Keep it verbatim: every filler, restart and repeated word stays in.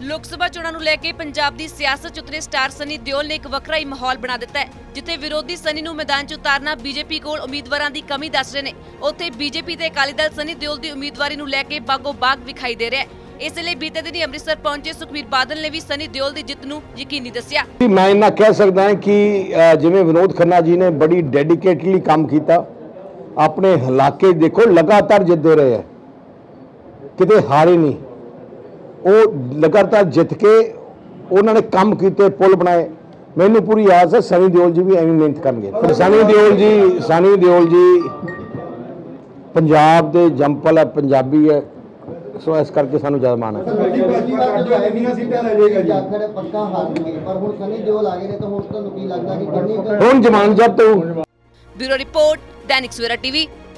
लोक सभा चोणां नूं लैके पंजाब दी सियासत च उतरे स्टार सनी दिओल ने एक वखरा ही माहौल बना दिता है। जिथे विरोधी सनी नूं मैदान च उतारना बीजेपी कोल उम्मीदवारां दी कमी दस रहे ने, उत्थे बीजेपी ते अकाली दल सनी दिओल दी उम्मीदवारी नूं लैके बागो बाग विखाई दे रहा है। इसलिए बीते दिन अमृतसर पहुंचे सुखबीर बादल ने भी सनी दिओल की जित नूं यकीनी दस्सिया। मैं इन्ना कह सकदा हां कि जिवें विनोद खन्ना जी ने बड़ी डेडिकेटली काम किया, अपने इलाके देखो लगातार जितते रहे हैं, किते हारे नहीं। वो लगातार जित के उन्होंने काम किए, पुल बनाए। मैनू पूरी आस है सनी दिओल जी भी एवं मेहनत करेंगे। सनी दिओल जी सनी दिओल जी पंजाब के जंपल है, पंजाबी है, सो इस करके सानू ज्यादा मान है। हुण जमानत जब्त। Bureau report, Dainik Savera TV.